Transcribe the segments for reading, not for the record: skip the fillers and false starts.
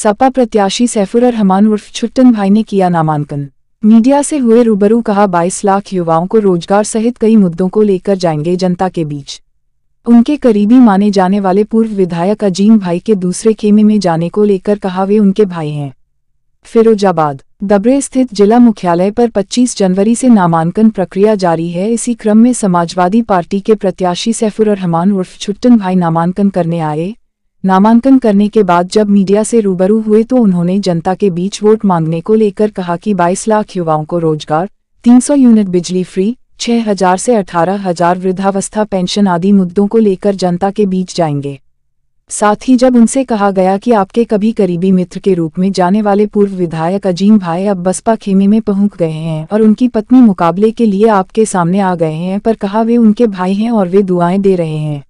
सपा प्रत्याशी सैफुर रहमान उर्फ छुट्टन भाई ने किया नामांकन। मीडिया से हुए रूबरू, कहा 22 लाख युवाओं को रोजगार सहित कई मुद्दों को लेकर जाएंगे जनता के बीच। उनके करीबी माने जाने वाले पूर्व विधायक अजीम भाई के दूसरे खेमे में जाने को लेकर कहा वे उनके भाई हैं। फिरोजाबाद दबरे स्थित जिला मुख्यालय पर 25 जनवरी से नामांकन प्रक्रिया जारी है। इसी क्रम में समाजवादी पार्टी के प्रत्याशी सैफुर रहमान उर्फ छुट्टन भाई नामांकन करने आए। नामांकन करने के बाद जब मीडिया से रूबरू हुए तो उन्होंने जनता के बीच वोट मांगने को लेकर कहा कि 22 लाख युवाओं को रोजगार, 300 यूनिट बिजली फ्री, 6,000 से 18,000 वृद्धावस्था पेंशन आदि मुद्दों को लेकर जनता के बीच जाएंगे। साथ ही जब उनसे कहा गया कि आपके कभी करीबी मित्र के रूप में जाने वाले पूर्व विधायक अजीम भाई अब बसपा खेमे में पहुंच गए हैं और उनकी पत्नी मुकाबले के लिए आपके सामने आ गए हैं, पर कहा वे उनके भाई हैं और वे दुआएं दे रहे हैं।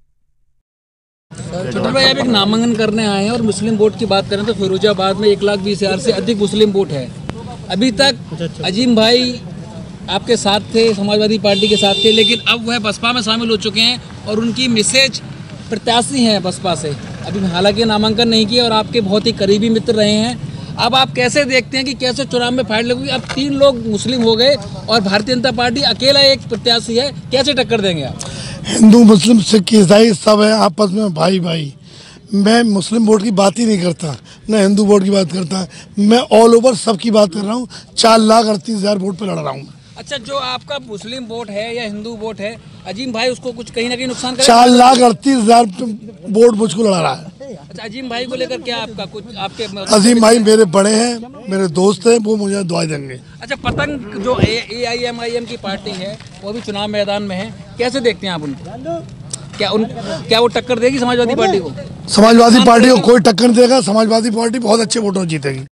छुट्टन भाई आप एक नामांकन करने आए हैं और मुस्लिम वोट की बात करें तो फिरोजाबाद में 1,20,000 से अधिक मुस्लिम वोट है। अभी तक अजीम भाई आपके साथ थे, समाजवादी पार्टी के साथ थे, लेकिन अब वह बसपा में शामिल हो चुके हैं और उनकी मिसेज प्रत्याशी हैं बसपा से। अभी हालांकि नामांकन नहीं किया और आपके बहुत ही करीबी मित्र रहे हैं। अब आप कैसे देखते हैं कि कैसे चुनाव में फाइट लगेगी? अब 3 लोग मुस्लिम हो गए और भारतीय जनता पार्टी अकेला एक प्रत्याशी है, कैसे टक्कर देंगे आप? हिंदू मुस्लिम सिख ईसाई सब है आपस में भाई भाई। मैं मुस्लिम वोट की बात ही नहीं करता, न हिंदू वोट की बात करता। मैं ऑल ओवर सब की बात कर रहा हूँ। 4,38,000 वोट पे लड़ रहा हूँ। अच्छा, जो आपका मुस्लिम वोट है या हिंदू वोट है, अजीम भाई उसको कुछ कहीं ना कहीं नुकसान करेगा? 4,38,000 वोट मुझको लड़ा रहा है। अच्छा, अजीम भाई को लेकर क्या आपका कुछ आपके? अजीम भाई मेरे बड़े हैं, मेरे दोस्त हैं, वो मुझे दुआ देंगे। अच्छा, पतंग जो AIMIM की पार्टी है वो भी चुनाव मैदान में है, कैसे देखते हैं आप उनको? क्या वो टक्कर देगी समाजवादी पार्टी को? समाजवादी पार्टी को कोई टक्कर नहीं देगा। समाजवादी पार्टी बहुत अच्छे वोटों जीतेगी।